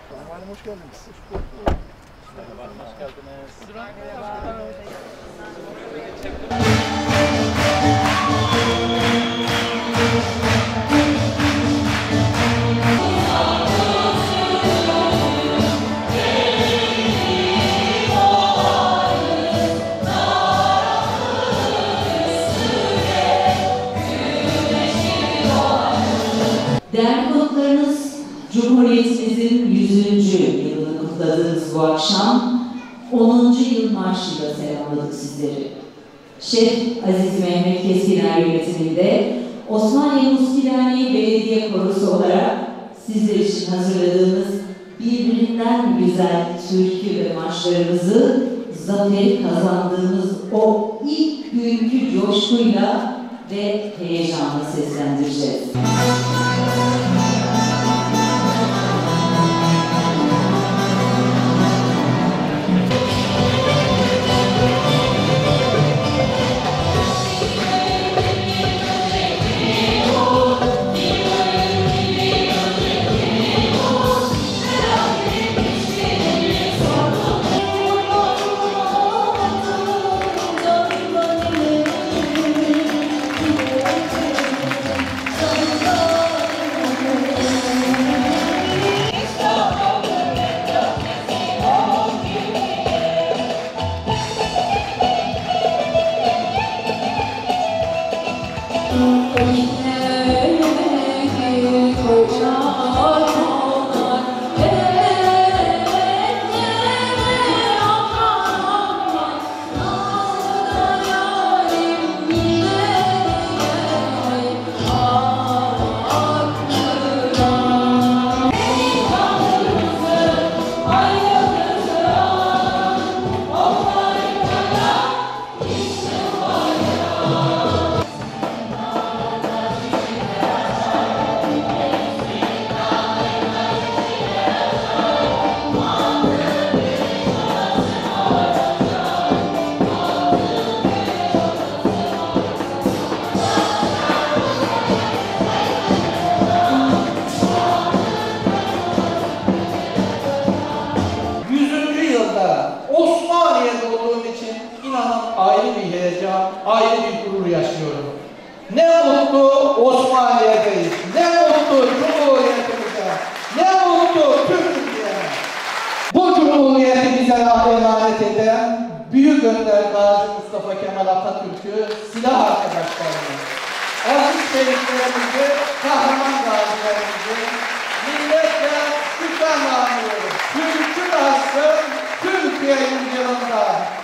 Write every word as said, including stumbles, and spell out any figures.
Hanım hoş geldiniz. Merhaba, hoş geldiniz. Merhaba. Değerli konuklarınız, Cumhuriyetimizin yüzüncü yılını kutladığımız bu akşam onuncu yıl marşıyla selamladık sizleri. Şef Aziz Mehmet Keskiner yönetiminde Osmaniye Muskilani Belediye Korosu olarak sizler için hazırladığımız birbirinden güzel türkü ve marşlarımızı zaferi kazandığımız o ilk günkü coşkuyla ve heyecanla seslendireceğiz. Osmaniye'de olduğum için inanın ayrı bir heyecan, ayrı bir gurur yaşıyorum. Ne mutlu Osmaniye'deyiz, ne mutlu Cumhuriyetimize, ne mutlu Türkiye'ye. Bu Cumhuriyeti bize emanet eden Büyük Önder Gazi Mustafa Kemal Atatürk'ü, silah arkadaşlarımız, aziz şehitlerimizi, kahraman gazilerimizi milletle şükranla anıyoruz. Türk'ün asrı Türkiye yüzyılında